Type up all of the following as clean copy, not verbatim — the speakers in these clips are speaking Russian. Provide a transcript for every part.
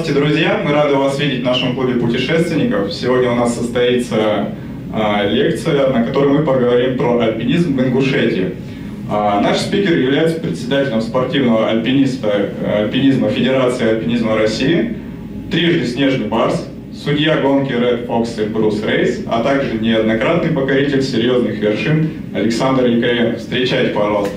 Здравствуйте, друзья! Мы рады вас видеть в нашем клубе путешественников. Сегодня у нас состоится лекция, на которой мы поговорим про альпинизм в Ингушетии. Наш спикер является председателем спортивного альпинизма Федерации альпинизма России, трижды снежный барс, судья гонки Red Fox и Bruce Race, а также неоднократный покоритель серьезных вершин Александр Яковенко. Встречайте, пожалуйста.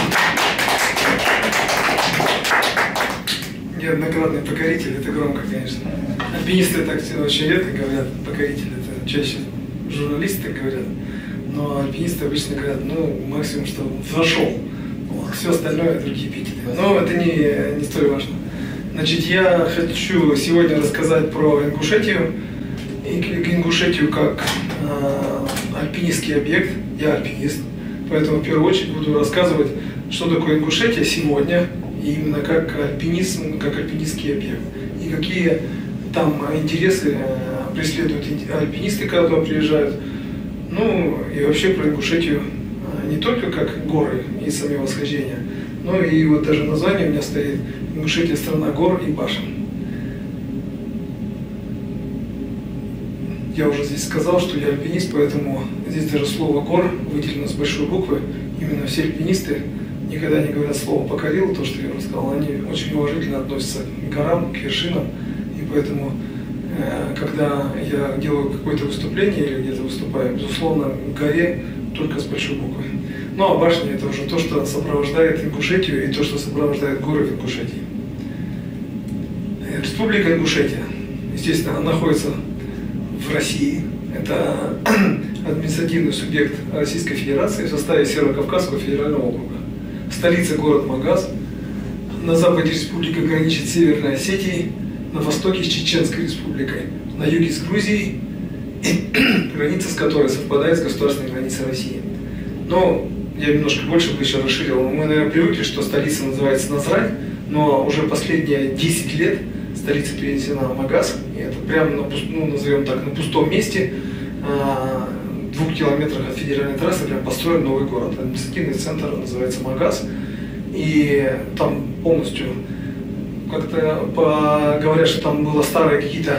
Неоднократный покоритель, это громко, конечно. Альпинисты так очень редко говорят, покоритель, это чаще журналисты так говорят, но альпинисты обычно говорят, ну, максимум, что взошел, вот, все остальное другие эпитеты. Но это не столь важно. Значит, я хочу сегодня рассказать про Ингушетию, Ингушетию как альпинистский объект. Я альпинист, поэтому в первую очередь буду рассказывать, что такое Ингушетия сегодня, и именно как альпинизм, как альпинистский объект. И какие там интересы преследуют альпинисты, когда туда приезжают. Ну и вообще про Ингушетию не только как горы и сами восхождения, но и вот даже название у меня стоит Ингушетия — страна гор и башен. Я уже здесь сказал, что я альпинист, поэтому здесь даже слово гор выделено с большой буквы. Именно все альпинисты никогда не говорят слово «покорил», то, что я рассказал, они очень уважительно относятся к горам, к вершинам, и поэтому, когда я делаю какое-то выступление или где-то выступаю, безусловно, к горе только с большой буквы. Ну а башня — это уже то, что сопровождает Ингушетию и то, что сопровождает горы в Ингушетии. Республика Ингушетия, естественно, находится в России. Это административный субъект Российской Федерации в составе Северо-Кавказского федерального округа. Столица — город Магаз. На западе республика граничит с Северной Осетией, на востоке с Чеченской республикой, на юге с Грузией, граница с которой совпадает с государственной границей России. Но я немножко больше бы еще расширил. Мы, наверное, привыкли, что столица называется Назрань, но уже последние 10 лет столица перенесена в Магаз. И это прямо, назовем так, на пустом месте, в 2 километрах от федеральной трассы, прям построен новый город. Административный центр называется Магаз. И там полностью, как-то говорят, что там было старые какие-то,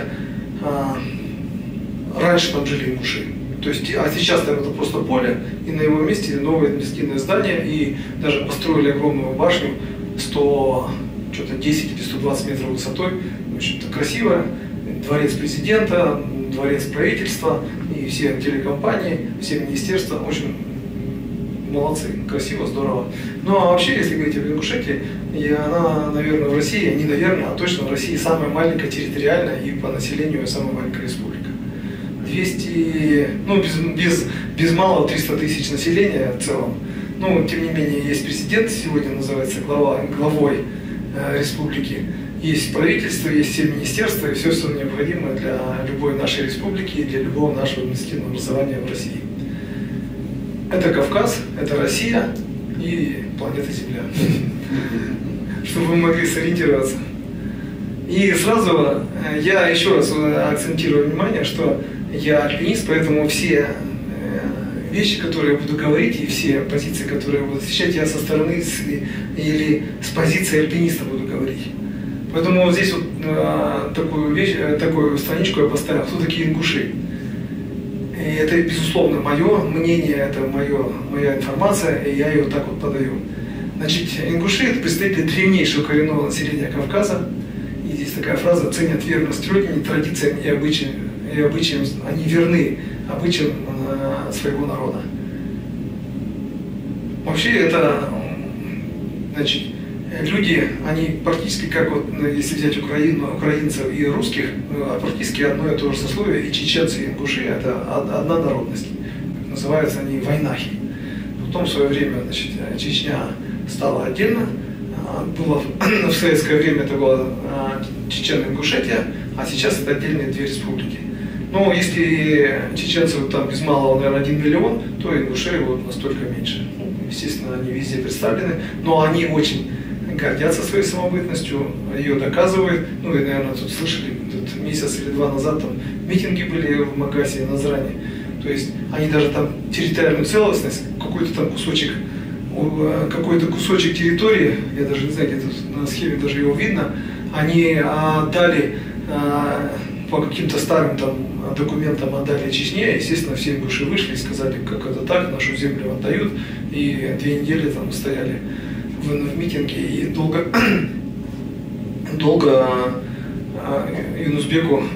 раньше там жили ингуши. То есть, а сейчас там это просто поле, и на его месте новое административное здание, и даже построили огромную башню 110 или 120 метров высотой, очень красиво, дворец президента, дворец правительства, и все телекомпании, все министерства, очень молодцы, красиво, здорово. Ну а вообще, если говорить об Ингушетии, она, наверное, в России, не наверное, а точно в России самая маленькая территориальная и по населению самая маленькая республика. 200, ну без малого 300 тысяч населения в целом. Ну, тем не менее, есть президент, сегодня называется главой республики. Есть правительство, есть все министерства и все, что необходимо для любой нашей республики и для любого нашего административного образования в России. Это Кавказ, это Россия и планета Земля, чтобы вы могли сориентироваться. И сразу я еще раз акцентирую внимание, что я альпинист, поэтому все вещи, которые я буду говорить, и все позиции, которые я буду освещать, я со стороны или с позиции альпиниста буду говорить. Поэтому вот здесь вот такую страничку я поставил, кто такие ингуши. И это, безусловно, мое мнение, это моя информация, и я ее вот так вот подаю. Значит, ингуши — это представители древнейшего коренного населения Кавказа. И здесь такая фраза: ценят верность родине, традициям и обычаям, они верны обычаям своего народа. Вообще это, значит, люди, они практически как вот, если взять украинцев и русских, практически одно и то же сословие, и чеченцы, и ингуши — это одна народность. Называются они вайнахи. Потом в свое время, значит, Чечня стала отдельно. Было, в советское время это была Чечено-Ингушетия, а сейчас это отдельные 2 республики. Но если чеченцев там без малого, наверное, 1 миллион, то ингушей вот настолько меньше. Естественно, они везде представлены, но они очень гордятся своей самобытностью, ее доказывают. Ну и, наверное, тут слышали, тут месяц или 2 назад там митинги были в Магазе, на Назране. То есть они даже там территориальную целостность, какой-то там кусочек территории, я даже не знаю, где-то на схеме даже его видно, они отдали по каким-то старым там документам отдали Чечне, естественно, все ингуши вышли и сказали, как это так, нашу землю отдают, и 2 недели там стояли в митинге, и долго Юнусбеку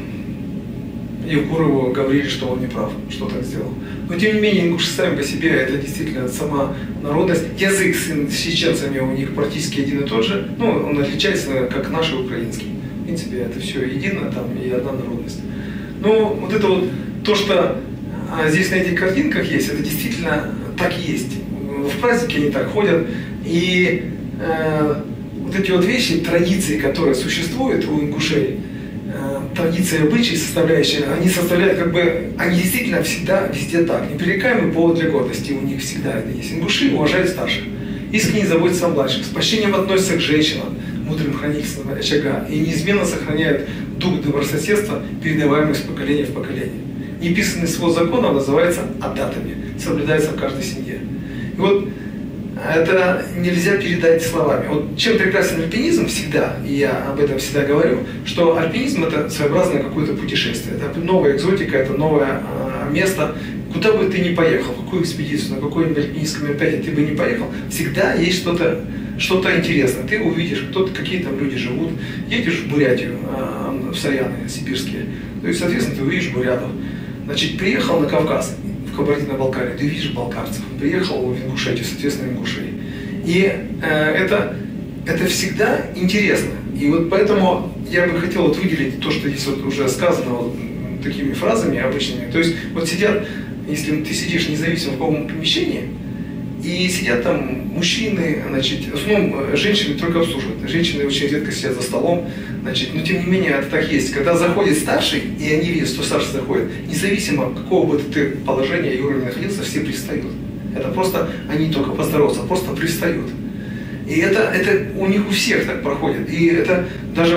Евкурову говорили, что он не прав, что так сделал. Но тем не менее, ингуши сами по себе, это действительно сама народность. Язык с чеченцами у них практически один и тот же, ну, он отличается, как наш и украинский. В принципе, это все едино, там и одна народность. Ну, вот это вот, то, что здесь на этих картинках есть, это действительно так и есть. В праздники они так ходят, и вот эти вот вещи, традиции, которые существуют у ингушей, традиции, обычаи составляющие, они составляют как бы, они действительно всегда везде так. Непререкаемый повод для гордости у них всегда это есть. Ингуши уважают старших, искренне заботятся о младших, с почтением относятся к женщинам, мудрым хранителям очага, и неизменно сохраняют дух добрососедства, передаваемый из поколения в поколение. Неписанный свод законов называется адатами, соблюдается в каждой семье. И вот это нельзя передать словами. Вот чем прекрасен альпинизм всегда, и я об этом всегда говорю, что альпинизм это своеобразное какое-то путешествие. Это новая экзотика, это новое место. Куда бы ты ни поехал, в какую экспедицию, на какое-нибудь альпинистское мероприятие ты бы не поехал, всегда есть что-то интересное. Ты увидишь, какие там люди живут. Едешь в Бурятию, в Саяны сибирские, то есть, соответственно, ты увидишь бурятов. Значит, приехал на Кавказ, в Кабардино-Балкарию, ты видишь балкарцев. Приехал в Ингушетию, соответственно, ингушей. И это всегда интересно. И вот поэтому я бы хотел вот выделить то, что здесь вот уже сказано вот такими фразами обычными. То есть вот сидят, если ты сидишь независимо в каком помещении, и сидят там мужчины, значит, в основном женщины только обслуживают. Женщины очень редко сидят за столом, значит, но тем не менее это так есть. Когда заходит старший, и они видят, что старший заходит, независимо какого бы ты положения и уровня находился, все пристают. Это просто, они не только поздороваться, просто пристают. И это у них у всех так проходит. И это даже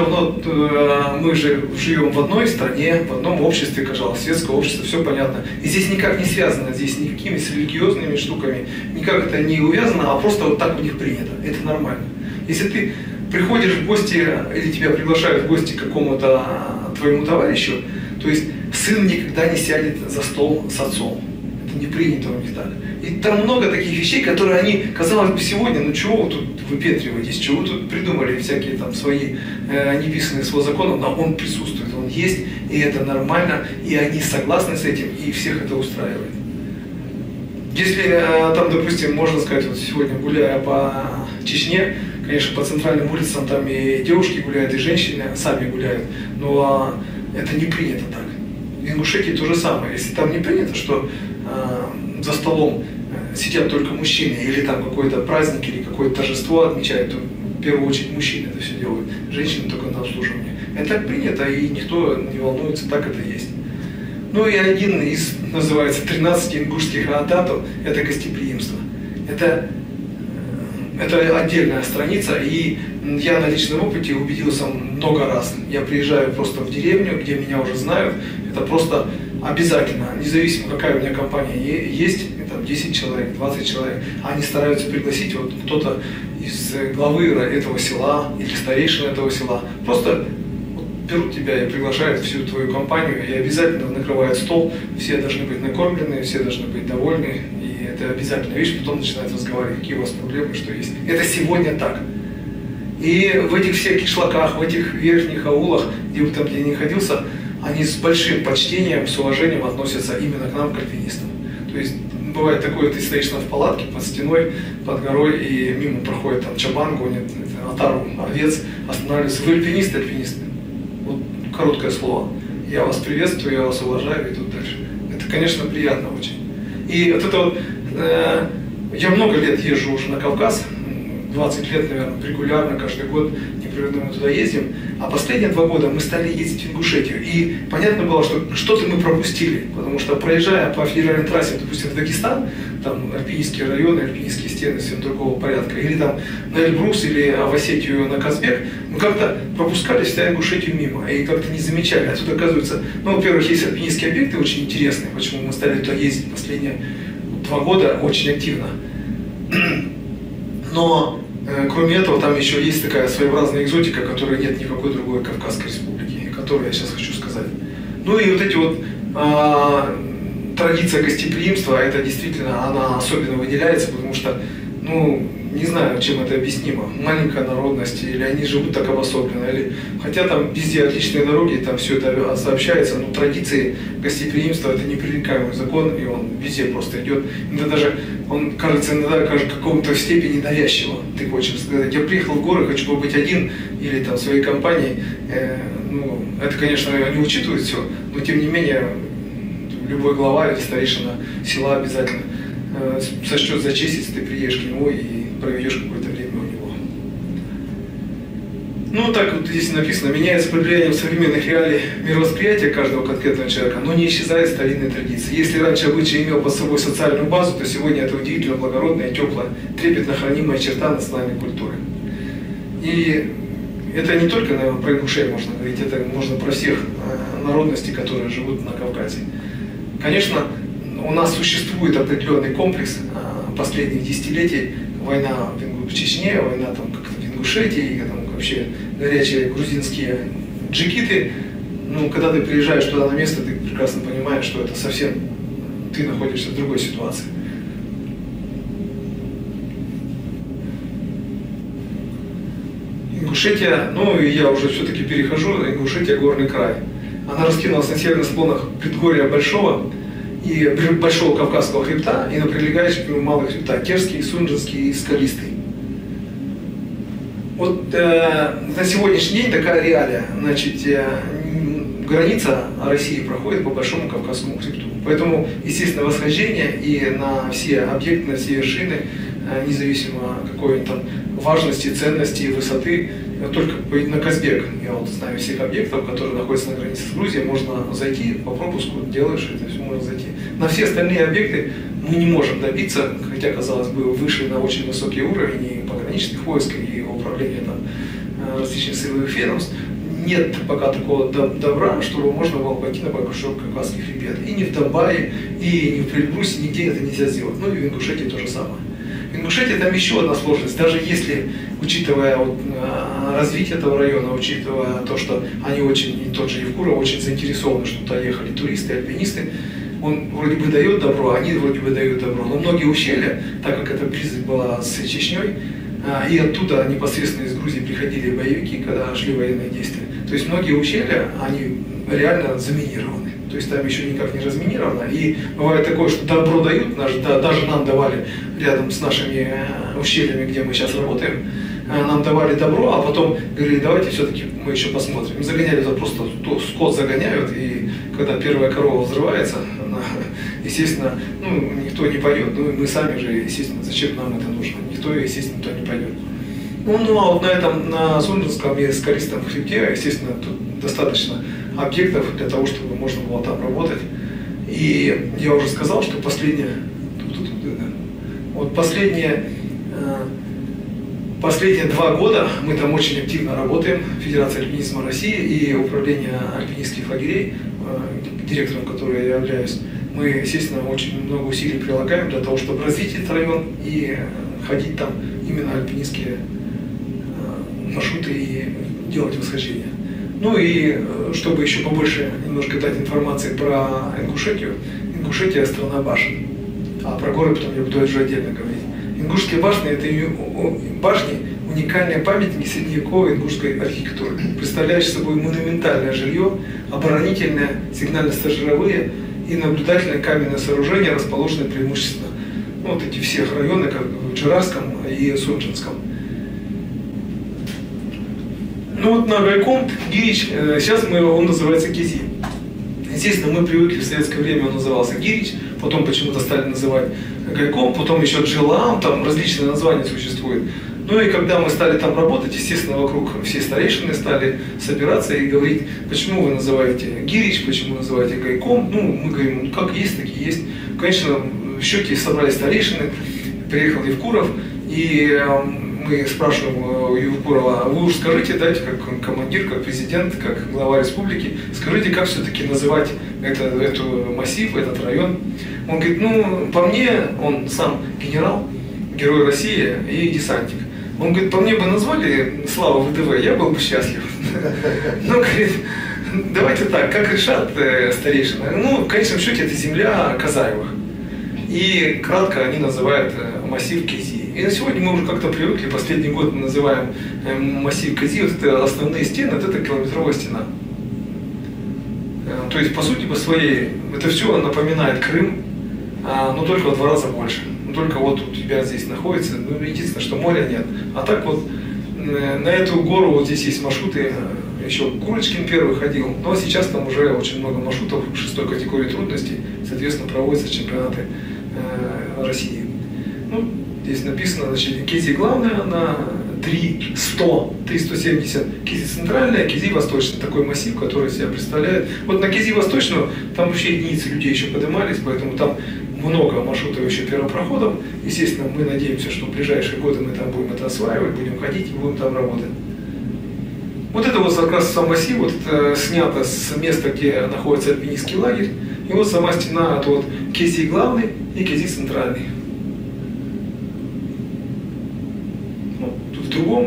мы же живем в одной стране, в одном обществе, казалось, светское общество, все понятно. И здесь никак не связано, здесь никакими с религиозными штуками, никак это не увязано, а просто вот так у них принято. Это нормально. Если ты приходишь в гости, или тебя приглашают в гости к какому-то твоему товарищу, то есть сын никогда не сядет за стол с отцом. Это не принято у них так. И там много таких вещей, которые они, казалось бы, сегодня, ну чего вы тут выпетриваетесь, чего вы тут придумали всякие там свои неписанные свод законов, но он присутствует, он есть, и это нормально, и они согласны с этим, и всех это устраивает. Если там, допустим, можно сказать, вот сегодня гуляя по Чечне, конечно, по центральным улицам там и девушки гуляют, и женщины сами гуляют, но это не принято так. В Ингушетии то же самое. Если там не принято, что за столом сидят только мужчины, или там какой-то праздник, или какое-то торжество отмечают, то в первую очередь мужчины это все делают, женщины только на обслуживание. Это так принято, и никто не волнуется, так это есть. Ну и один из, называется, 13 ингушских адатов, это гостеприимство. Это отдельная страница, и я на личном опыте убедился много раз. Я приезжаю просто в деревню, где меня уже знают, это просто обязательно, независимо какая у меня компания есть, там 10 человек, 20 человек, они стараются пригласить вот кто-то из главы этого села или старейшины этого села. Просто берут тебя и приглашают всю твою компанию, и обязательно накрывают стол, все должны быть накормлены, все должны быть довольны, и это обязательная вещь, потом начинают разговаривать, какие у вас проблемы, что есть. Это сегодня так. И в этих всех кишлаках, в этих верхних аулах, где бы там я ни находился, они с большим почтением, с уважением относятся именно к нам, к альпинистам. То есть бывает такое, ты стоишь там в палатке под стеной, под горой, и мимо проходит там чабан, гонит отару овец, останавливается. Вы альпинисты, альпинисты. Вот короткое слово. Я вас приветствую, я вас уважаю, и тут дальше. Это, конечно, приятно очень. И вот это вот, я много лет езжу уже на Кавказ, 20 лет, наверное, регулярно, каждый год непрерывно мы туда ездим. А последние 2 года мы стали ездить в Ингушетию. И понятно было, что что-то мы пропустили. Потому что проезжая по федеральной трассе, допустим, в Дагестан, там альпинистские районы, альпинистские стены, все другого порядка, или там на Эльбрус, или в Осетию, на Казбек, мы как-то пропускали всегда Ингушетию мимо. И как-то не замечали. А тут оказывается, ну, во-первых, есть альпинистские объекты очень интересные, почему мы стали туда ездить последние 2 года очень активно. Но Кроме этого, там еще есть такая своеобразная экзотика, которой нет никакой другой Кавказской республики, которую я сейчас хочу сказать. Ну и вот эти вот традиция гостеприимства, это действительно, она особенно выделяется, потому что, ну, не знаю, чем это объяснимо. Маленькая народность, или они живут так обособленно, или... Хотя там везде отличные дороги, там все это сообщается, но традиции гостеприимства это непререкаемый закон, и он везде просто идет. Иногда даже, он кажется иногда в каком-то степени навязчиво. Ты хочешь сказать, я приехал в горы, хочу побыть один, или там в своей компании. Ну, это, конечно, не учитывает все, но тем не менее, любой глава или старейшина села обязательно сочтет за честь, если ты приедешь к нему и проведешь какое-то время у него. Ну, так вот здесь написано, меняется под влиянием современных реалий мировосприятия каждого конкретного человека, но не исчезает старинные традиции. Если раньше обычай имел под собой социальную базу, то сегодня это удивительно благородная, теплая, трепетно хранимая черта национальной культуры. И это не только, наверное, про ингушей можно говорить, это можно про всех народностей, которые живут на Кавказе. Конечно, у нас существует определенный комплекс последних десятилетий. Война в Чечне, война там как-то в Ингушетии, там вообще горячие грузинские джигиты. Ну, когда ты приезжаешь туда на место, ты прекрасно понимаешь, что это совсем ты находишься в другой ситуации. Ингушетия, ну и я уже все-таки перехожу, Ингушетия — горный край. Она раскинулась на северных склонах предгорья Большого и Большого Кавказского хребта и на прилегающих к нему малых хребтах Терский, Сунжинский и Скалистый. Вот на сегодняшний день такая реалия. Значит, граница России проходит по Большому Кавказскому хребту. Поэтому, естественно, восхождение и на все объекты, на все вершины, независимо какой там важности, ценности, высоты, только на Казбек, я вот знаю всех объектов, которые находятся на границе с Грузией, можно зайти по пропуску, делаешь это, все можно зайти. На все остальные объекты мы не можем добиться, хотя, казалось бы, вышли на очень высокий уровень и пограничных войск, и управления там различных силовых ведомств. Нет пока такого добра, чтобы можно было пойти на Большой Кавказский хребет. И не в Донбайе, и не в Прибрусье, нигде это нельзя сделать. Ну и в Ингушетии то же самое. В Ингушетии там еще одна сложность. Даже если, учитывая вот, развитие этого района, учитывая то, что они очень, и тот же Евкуров, очень заинтересованы, что туда ехали туристы, альпинисты, он вроде бы дает добро, они вроде бы дают добро. Но многие ущелья, так как эта близость была с Чечней, и оттуда непосредственно из Грузии приходили боевики, когда шли военные действия. То есть многие ущелья, они реально заминированы. То есть там еще никак не разминировано. И бывает такое, что добро дают, даже нам давали рядом с нашими ущельями, где мы сейчас работаем, нам давали добро, а потом говорили, давайте все-таки мы еще посмотрим. И загоняли, это просто скот загоняют, и когда первая корова взрывается, она, естественно, ну, никто не пойдет. Ну, мы сами же, естественно, зачем нам это нужно? Никто, естественно, туда не пойдет. Ну, а вот на этом, на Сунжинском и Скалистом хребте, естественно, тут достаточно объектов для того, чтобы можно было там работать. И я уже сказал, что последние 2 года мы там очень активно работаем, Федерация альпинизма России и Управление альпинистских лагерей, директором которого я являюсь. Мы, естественно, очень много усилий прилагаем для того, чтобы развить этот район и ходить там именно альпинистские маршруты и делать восхождения. Ну и чтобы еще побольше немножко дать информации про Ингушетию. Ингушетия — страна башен. А про горы потом я буду уже отдельно говорить. Ингушские башни — это башни, уникальные памятники средневековой ингушской архитектуры, представляющие собой монументальное жилье, оборонительное, сигнально-сторожевые и наблюдательные каменные сооружения, расположенные преимущественно вот эти все районы, как в Джирарском и Сунжинском. Ну вот на Гайком, Гирич, сейчас он называется Кизи. Естественно, мы привыкли, в советское время он назывался Гирич, потом почему-то стали называть Гайком, потом еще Джилам, там различные названия существуют. Ну и когда мы стали там работать, естественно, вокруг все старейшины стали собираться и говорить, почему вы называете Гирич, почему называете Гайком. Ну, мы говорим, как есть, так и есть. Конечно, в счете собрались старейшины, приехал Евкуров, и мы спрашиваем у Евкурова, вы уж скажите, дайте, как командир, как президент, как глава республики, скажите, как все-таки называть этот массив, этот район. Он говорит, ну, по мне, он сам генерал, герой России и десантник. Он говорит, по мне бы назвали Слава ВДВ, я был бы счастлив. Ну, говорит, давайте так, как решат старейшины? Ну, в конечном счете, это земля Казаевых. И кратко они называют массив Кези. И на сегодня мы уже как-то привыкли, последний год мы называем массив Кези, вот это основные стены, вот это километровая стена. То есть, по сути, по своей, это все напоминает Крым, но только в 2 раза больше. Только вот у тебя здесь находится, ну, единственное, что моря нет. А так вот, на эту гору вот здесь есть маршруты, еще Курочкин первый ходил, но сейчас там уже очень много маршрутов 6-й категории трудностей, соответственно, проводятся чемпионаты России. Ну, здесь написано, значит, Кези главная на 370, Кези центральная, Кези восточная, такой массив, который себя представляет. Вот на Кези восточную там вообще единицы людей еще поднимались, поэтому там много маршрутов еще первопроходов. Естественно, мы надеемся, что в ближайшие годы мы там будем это осваивать, будем ходить и будем там работать. Вот это вот как раз сам массив, вот это снято с места, где находится альпинистский лагерь. И вот сама стена, это вот Кези главный и Кези центральный. Вот, тут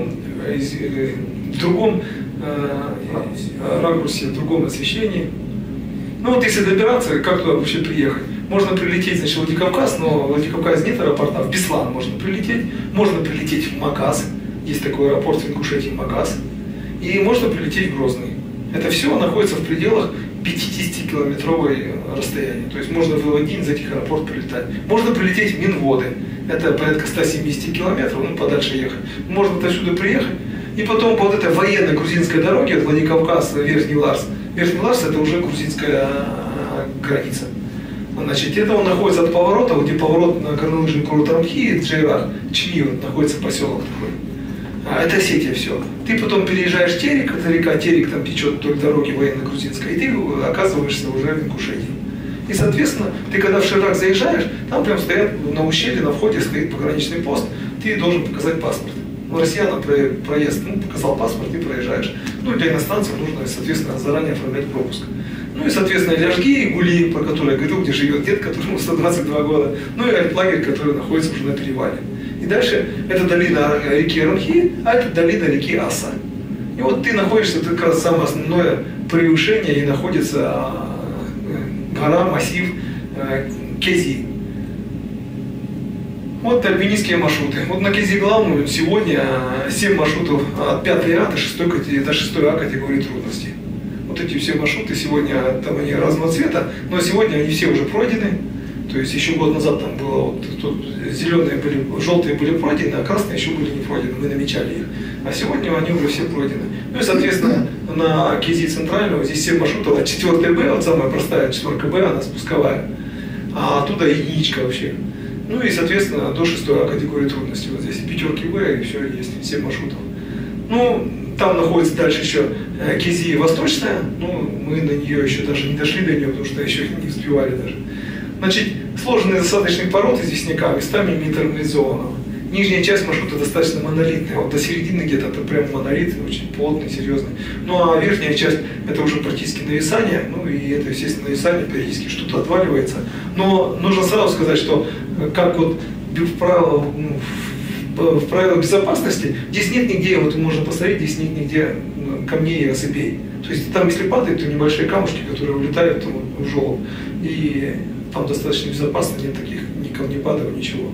в другом ракурсе, в другом освещении. Ну вот если добираться, как туда вообще приехать? Можно прилететь, значит, в Владикавказ, но в Владикавказе нет аэропорта, в Беслан можно прилететь в Магаз, есть такой аэропорт в Ингушетии, Магаз, и можно прилететь в Грозный. Это все находится в пределах 50-километровой расстояния, то есть можно в один из этих аэропортов прилетать. Можно прилететь в Минводы, это порядка 170 километров, ну подальше ехать. Можно отсюда приехать, и потом по вот этой военной грузинской дороге, от Владикавказ, Верхний Ларс. Верхний Ларс это уже грузинская граница. Значит, это он находится от поворота, где поворот на горнолыжный курорт Арамхи, Джейрах, Чми, вот, находится поселок такой. Это Осетия все. Ты потом переезжаешь Терек, это река Терек, там течет вдоль дороги военно-грузинской, и ты оказываешься уже в Ингушетии. И, соответственно, ты когда в Ширак заезжаешь, там прям стоят на ущелье, на входе стоит пограничный пост, ты должен показать паспорт. Ну, россиянам проезд, ну, показал паспорт, ты проезжаешь. Ну, для иностранцев нужно, соответственно, заранее оформлять пропуск. Ну и, соответственно, Ляжги, Гули, про который я говорил, где живет дед, которому 122 года, ну и альплагерь, который находится уже на перевале. И дальше это долина реки Арамхи, а это долина реки Аса. И вот ты находишься, это как раз самое основное превышение, и находится гора, массив Кези. Вот альпинистские маршруты. Вот на Кези главную сегодня 7 маршрутов от 5А до 6А категории трудностей. Вот эти все маршруты сегодня, там они разного цвета, но сегодня они все уже пройдены. То есть еще год назад там было, вот тут зеленые были, желтые были пройдены, а красные еще были не пройдены, мы намечали их. А сегодня они уже все пройдены. Ну и, соответственно, на Кези центрального здесь 7 маршрутов, от 4 Б, вот самая простая 4 Б, она спусковая, а оттуда единичка вообще. Ну и, соответственно, до 6А категории трудности. Вот здесь 5 Б, и все есть, 7 маршрутов. Ну, там находится дальше еще Кези восточная, ну, мы на нее еще даже не дошли до нее, потому что еще не успевали даже. Значит, сложный засадочный пород известняка, местами метаморизованного. Нижняя часть маршрута достаточно монолитная, вот до середины где-то это прям монолит, очень плотный, серьезный. Ну а верхняя часть это уже практически нависание, ну и это, естественно, нависание, периодически что-то отваливается. Но нужно сразу сказать, что как вот в правилах безопасности, здесь нет нигде, вот можно посмотреть, здесь нет нигде камней и осыпей. То есть там если падает, то небольшие камушки, которые улетают в желоб. И там достаточно безопасно, нет таких ни камнепадов, ничего.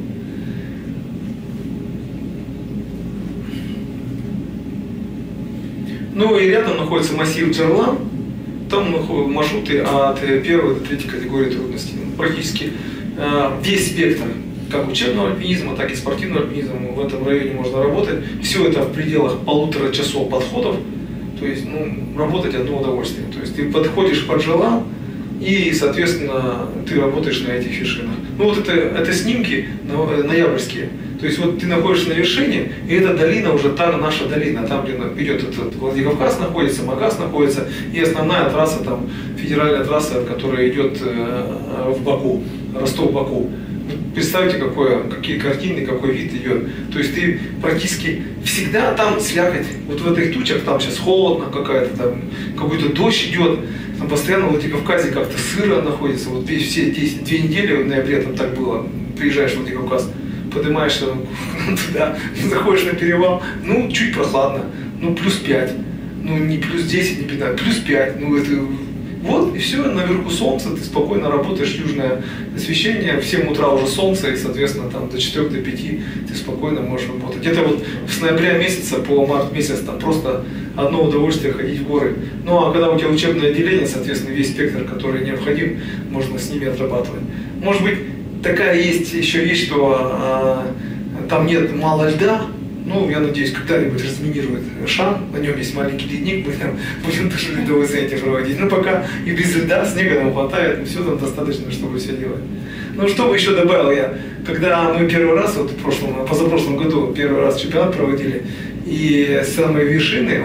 Ну и рядом находится массив Джерлан, там маршруты от 1 до 3 категории трудностей. Практически весь спектр как учебного альпинизма, так и спортивного альпинизма в этом районе можно работать. Все это в пределах 1,5 часов подходов, то есть работать одно удовольствие. То есть ты подходишь под Джерлан и, соответственно, ты работаешь на этих вершинах. Ну вот это снимки ноябрьские. То есть вот ты находишься на вершине, и эта долина уже та наша долина, там где идет этот Владикавказ находится, Магаз находится, и основная трасса там, федеральная трасса, которая идет в Баку, Ростов-Баку. Представьте, какие картины, какой вид идет. То есть ты практически всегда там слякоть. Вот в этих тучах там сейчас холодно какая-то, там какой-то дождь идет. Там постоянно в Владикавказе как-то сыро находится. Вот все 2 недели в ноябре там так было. Приезжаешь в Владикавказ. поднимаешься туда, заходишь на перевал, ну, чуть прохладно, ну, плюс 5, ну, не плюс 10, не 15, плюс 5, ну, это... Вот, и все, наверху солнце, ты спокойно работаешь, южное освещение, в 7 утра уже солнце, и, соответственно, там до 4 до 5 ты спокойно можешь работать. Где-то вот с ноября месяца по март месяц там просто одно удовольствие ходить в горы. Ну, а когда у тебя учебное отделение, соответственно, весь спектр, который необходим, можно с ними отрабатывать. Может быть, такая есть еще вещь, что там нет мало льда. Ну, я надеюсь, когда-нибудь разминируют Шан, на нем есть маленький ледник, мы там будем тоже ледовые занятия проводить. Но пока и без льда, снега нам хватает, и все там достаточно, чтобы все делать. Ну, что бы еще добавил я, когда мы первый раз, вот в позапрошлом году первый раз чемпионат проводили, и с самой вершины,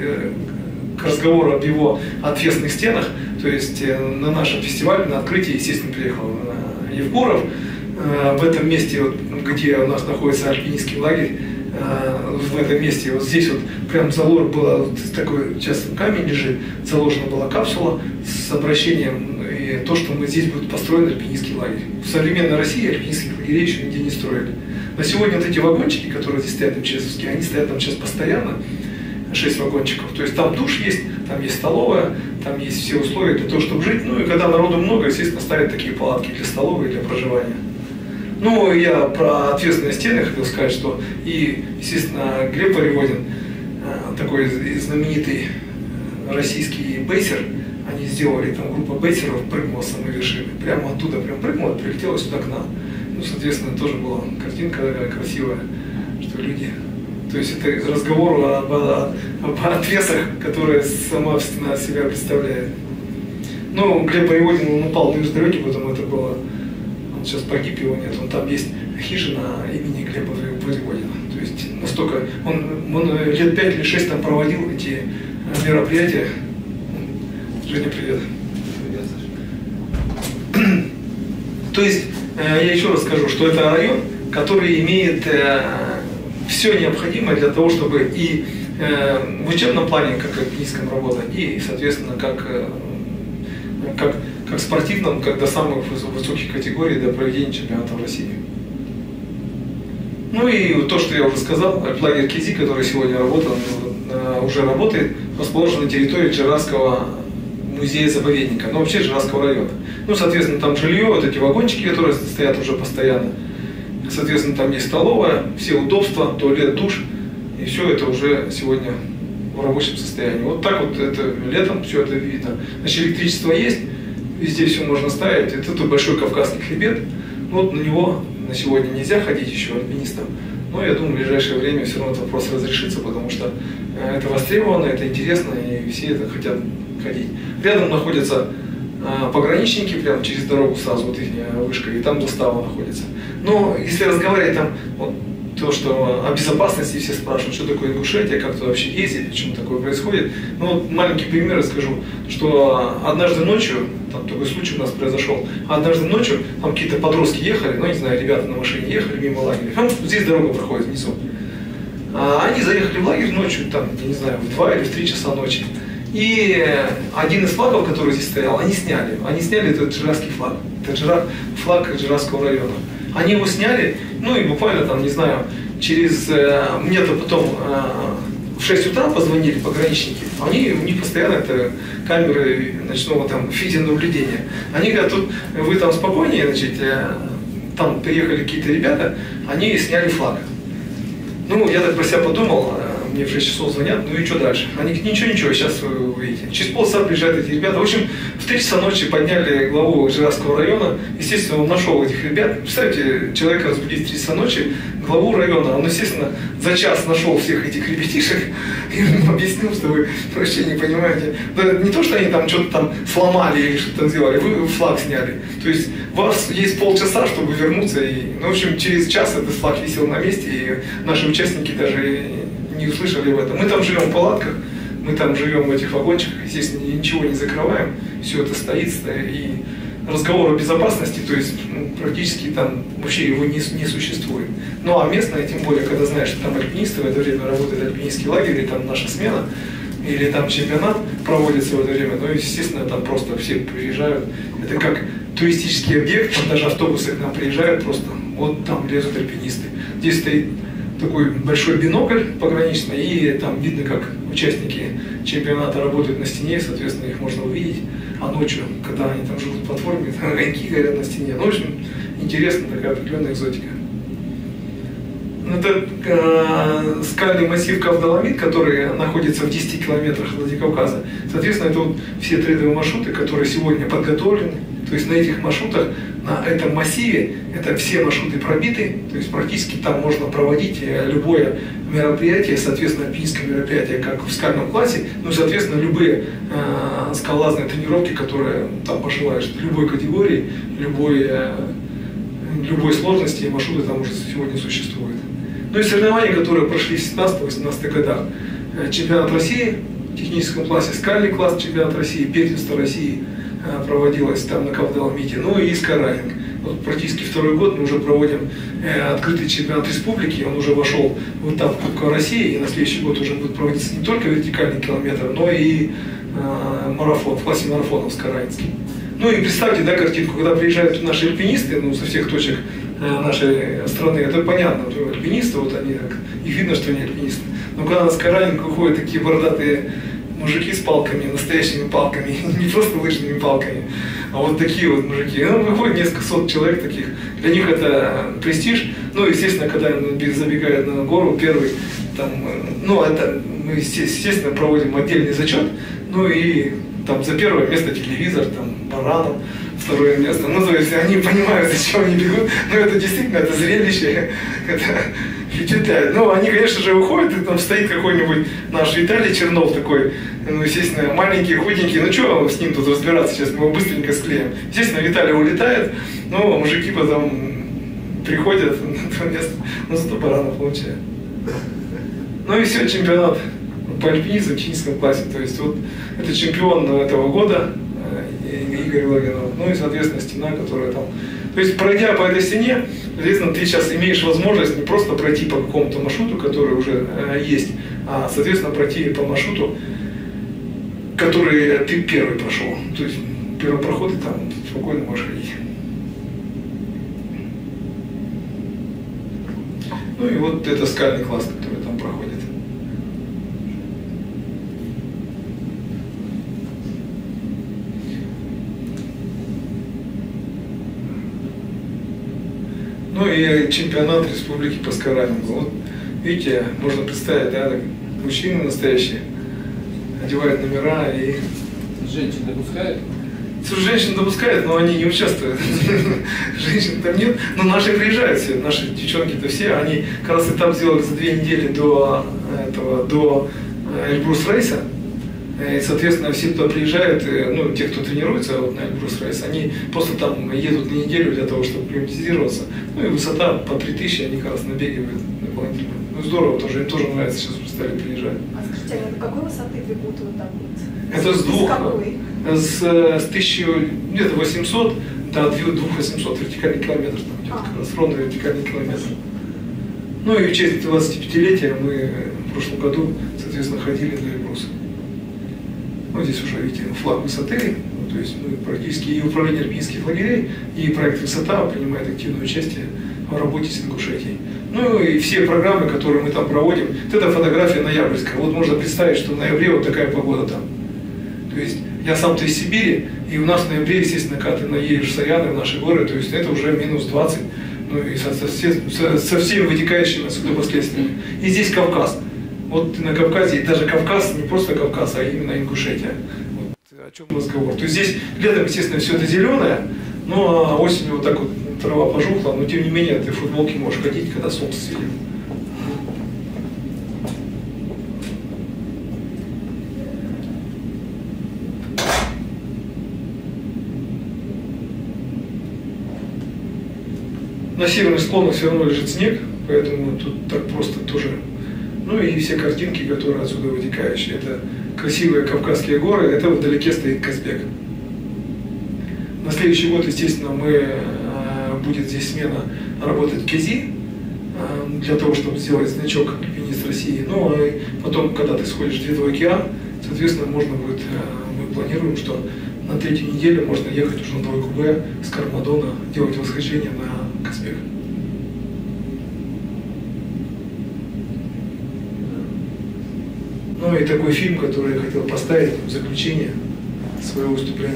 к разговору об его отвесных стенах, то есть на нашем фестивале, на открытии, естественно, приехал Евгуров, в этом месте, вот, где у нас находится альпинистский лагерь, в этом месте, вот здесь вот прям было вот такой, сейчас камень лежит, заложена была капсула с обращением, и то, что мы здесь будет построен альпинистский лагерь. В современной России альпинистских лагерей еще нигде не строили. На сегодня вот эти вагончики, которые здесь стоят в Чесовске, они стоят там сейчас постоянно, 6 вагончиков, то есть там душ есть, там есть столовая, там есть все условия для того, чтобы жить, ну и когда народу много, естественно, ставят такие палатки для столовой и для проживания. Ну, я про ответственные стены хотел сказать, что и, естественно, Глеб Воеводин, такой знаменитый российский бейсер, они сделали, там группа бейсеров прыгнула с самой вершины, прямо оттуда прям прыгнула, прилетела сюда к нам. Ну, соответственно, тоже была картинка красивая, что люди... То есть это разговор об отвесах, которые сама стена себя представляет. Ну, Глеб Воеводин, он упал на вертолете, потом это было... Сейчас погиб, его нет, там есть хижина имени Глеба Воеводина. То есть настолько, он лет 5 или 6 там проводил эти мероприятия. Женя, привет. Привет. То есть, я еще раз скажу, что это район, который имеет все необходимое для того, чтобы и в учебном плане, как альпинистском работать, и, соответственно, как спортивном, как до самых высоких категорий, до проведения чемпионата в России. Ну и то, что я уже сказал, лагерь Кизи, который сегодня работал, уже работает, расположен на территории Джиратского музея-заповедника, но вообще Джиратского района. Ну, соответственно, там жилье, вот эти вагончики, которые стоят уже постоянно. Соответственно, там есть столовая, все удобства, туалет, душ, и все это уже сегодня в рабочем состоянии. Вот так вот это летом все это видно. Значит, электричество есть, везде все можно ставить. Это тут большой Кавказский хребет. Вот на него на сегодня нельзя ходить еще альпинистам. Но я думаю, в ближайшее время все равно этот вопрос разрешится, потому что это востребовано, это интересно, и все это хотят ходить. Рядом находятся пограничники, прямо через дорогу сразу, вот их вышка, и там застава находится. Но если разговаривать там, вот, то, что о безопасности все спрашивают, что такое Ингушетия, как туда вообще ездить, почему такое происходит. Ну вот маленький пример расскажу, что однажды ночью, там такой случай у нас произошел, однажды ночью там какие-то подростки ехали, ну не знаю, ребята на машине ехали мимо лагеря, там здесь дорога проходит внизу. Они заехали в лагерь ночью, там, я не знаю, в 2 или в 3 часа ночи. И один из флагов, который здесь стоял, они сняли этот джиратский флаг, это флаг Джиратского района. Они его сняли, ну и буквально там, не знаю, мне-то потом в 6 утра позвонили пограничники, у них постоянно это камеры ночного там видеонаблюдения. Они говорят, тут вы там спокойнее, значит, там приехали какие-то ребята, они сняли флаг. Ну, я так про себя подумал, мне в 6 часов звонят, ну и что дальше? Они говорят, ничего, сейчас вы увидите. Через полчаса приезжают эти ребята. В общем, в 3 часа ночи подняли главу Джиратского района. Естественно, он нашел этих ребят. Представьте, человека разбудить в 3 часа ночи, главу района. Он, естественно, за час нашел всех этих ребятишек и им объяснил, что вы вообще не понимаете. Да, не то, что они там что-то там сломали или что-то там сделали, вы флаг сняли. То есть у вас есть полчаса, чтобы вернуться. Ну, в общем, через час этот флаг висел на месте, и наши участники даже не услышали в этом. Мы там живем в палатках, мы там живем в этих вагончиках, естественно, ничего не закрываем, все это стоит, и разговор о безопасности, то есть практически там вообще его не существует. Ну а местные, тем более, когда знаешь, что там альпинисты, в это время работает альпинистский лагерь, или там наша смена, или там чемпионат проводится в это время, ну естественно, там просто все приезжают, это как туристический объект, там даже автобусы к нам приезжают просто вот там лезут альпинисты. Здесь стоит такой большой бинокль пограничный, и там видно, как участники чемпионата работают на стене, соответственно, их можно увидеть. А ночью, когда они там живут в платформе, там огоньки горят на стене. Ну, в общем, интересно, такая определенная экзотика. Это скальный массив Кавдоламид, который находится в 10 километрах от Владикавказа. Соответственно, это вот все трейдовые маршруты, которые сегодня подготовлены. То есть на этих маршрутах, на этом массиве, это все маршруты пробиты. То есть практически там можно проводить любое мероприятие, соответственно, альпинистское мероприятие, как в скальном классе. Ну и, соответственно, любые скалолазные тренировки, которые там пожелаешь, любой категории, любой сложности, маршруты там уже сегодня существуют. Ну и соревнования, которые прошли в 17-18 годах. Чемпионат России в техническом классе, скальный класс, чемпионат России, первенство России проводилось там на Кавдоламиде, ну и скайрайдинг. Вот практически второй год мы уже проводим открытый чемпионат республики, он уже вошел в этап Кубка России, и на следующий год уже будет проводиться не только вертикальный километр, но и марафон, в классе марафонов скайрайдинский. Ну и представьте, да, картинку, когда приезжают наши альпинисты, ну, со всех точек нашей страны, это понятно, что альпинисты, вот они, их видно, что они альпинисты. Но когда на скайрайдинг выходят такие бородатые мужики с палками, настоящими палками, не просто лыжными палками, а вот такие вот мужики. Ну, выходит несколько сот человек таких, для них это престиж. Ну, естественно, когда забегают на гору, первый, там, ну, это мы, естественно, проводим отдельный зачет, ну и там за первое место телевизор, там, Баранов, второе место. Ну, то есть они понимают, зачем они бегут, но это действительно, это зрелище, это впечатляет. Ну, они, конечно же, выходят, и там стоит какой-нибудь наш Виталий Чернов такой, ну, естественно, маленький, худенький, ну, что с ним тут разбираться, сейчас мы его быстренько склеим. Естественно, Виталий улетает, но мужики потом приходят на то место, ну, зато Баранов получает. Ну и все, чемпионат по альпинизму в техническом классе, то есть вот это чемпион этого года, Игорь Логинов, ну и, соответственно, стена, которая там... То есть, пройдя по этой стене, соответственно, ты сейчас имеешь возможность не просто пройти по какому-то маршруту, который уже есть, а, соответственно, пройти по маршруту, который ты первый прошел. То есть, первый проход, и там спокойно можешь ходить. Ну и вот это скальный класс, который там проходит. Ну и чемпионат республики по скайрайдингу. Вот, видите, можно представить, да, мужчины настоящие одевают номера и... Женщин допускают? Женщин допускают, но они не участвуют. Женщин там нет, но наши приезжают все, наши девчонки-то все, они как раз этап сделали за 2 недели до Эльбрус рейса. И, соответственно, все, кто приезжает, ну, те, кто тренируется вот на Эльбрус рейс, они просто там едут на неделю для того, чтобы акклиматизироваться. Ну и высота по 3000, они как раз набегивают дополнительно. Ну здорово, тоже, им тоже нравится, сейчас уже стали приезжать. А скажите, а до какой высоты бегут вот так вот? Это с двух, с 1800 до 2800 вертикальный километр, там идет как раз ровно вертикальный километр. Ну и в честь 25-летия мы в прошлом году, соответственно, ходили на Эльбрус. Вот здесь уже видите флаг высоты, то есть мы практически и управление альпинистских лагерей, и проект «Высота» принимает активное участие в работе с Ингушетией. Ну и все программы, которые мы там проводим, вот эта фотография ноябрьская, вот можно представить, что в ноябре вот такая погода там. То есть я сам-то из Сибири, и у нас в ноябре, естественно, когда ты наедешь в Саяны, в наши горы, то есть это уже минус 20, ну и со всеми вытекающими отсюда последствиями. И здесь Кавказ. Вот на Кавказе, и даже Кавказ, не просто Кавказ, а именно Ингушетия. Вот о чем разговор. То есть здесь летом, естественно, все это зеленое, ну а осенью вот так вот трава пожухла, но тем не менее ты в футболке можешь ходить, когда солнце светит. На северных склонах все равно лежит снег, поэтому тут так просто тоже. Ну и все картинки, которые отсюда вытекающие. Это красивые Кавказские горы, это вдалеке стоит Казбек. На следующий год, естественно, будет здесь смена работать КЕЗИ, для того, чтобы сделать значок «Альпинист России». Ну а потом, когда ты сходишь в Ледовый океан, соответственно, можно будет, мы планируем, что на 3-й неделе можно ехать уже на 2 Б с Кармадона, делать восхождение на Казбек. Ну и такой фильм, который я хотел поставить в заключение своего выступления.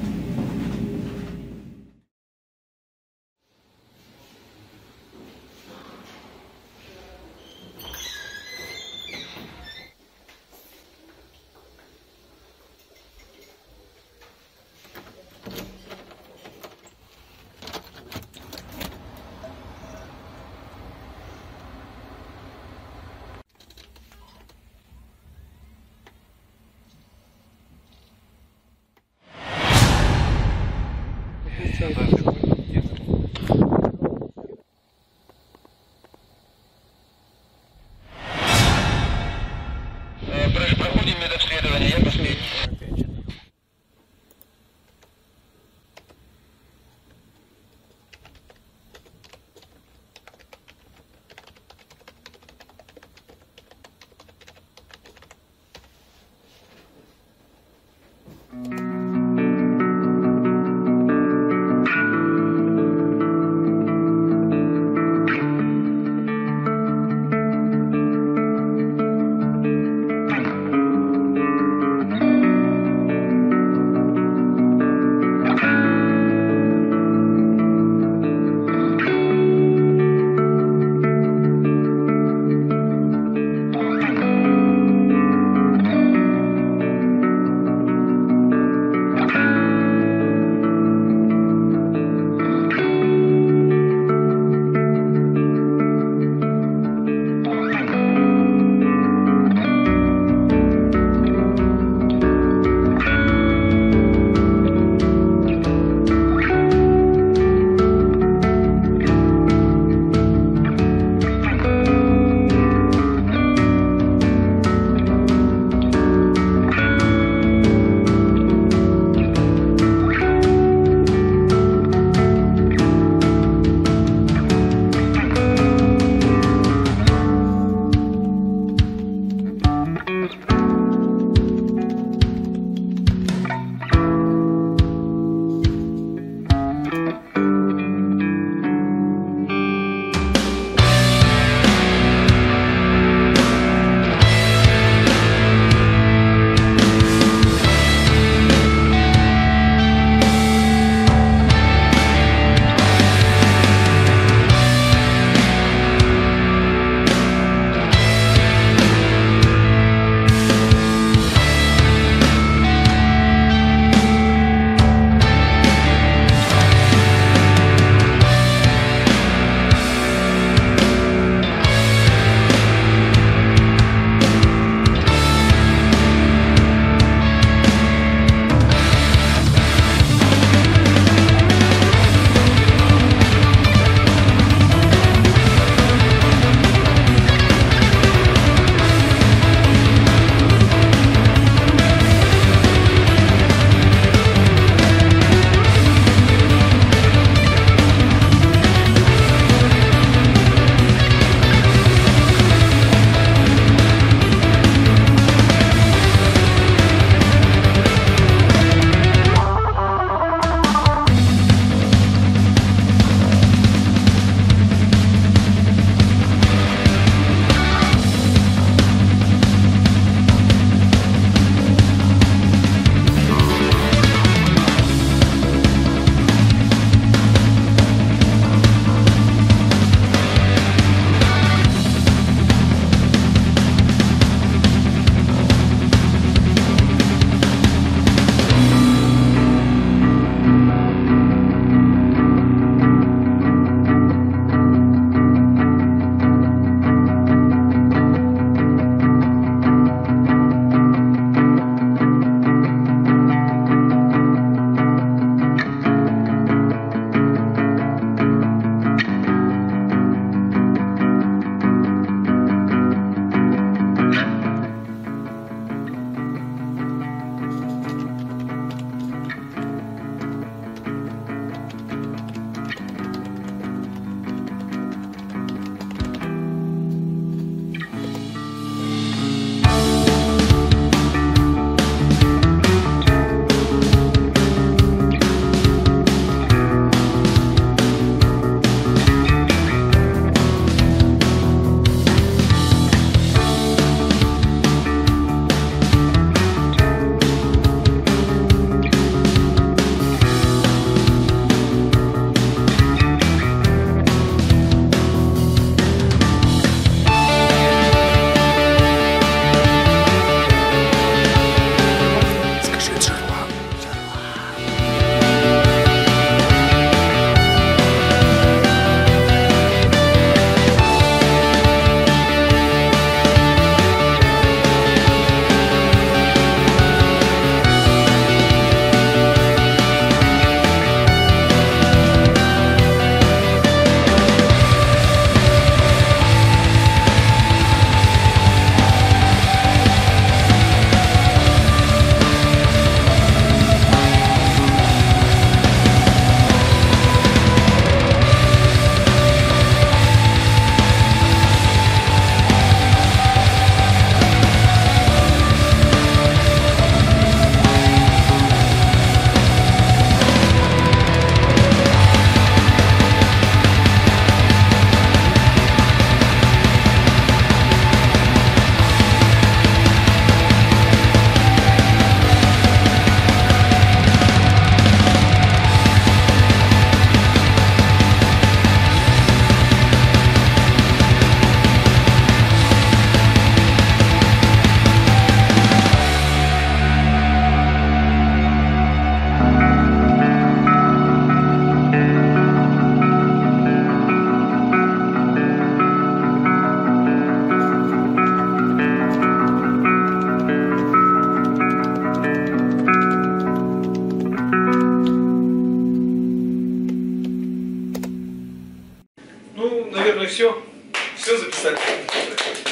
Проходим медобследование, я последний. все. Все записали.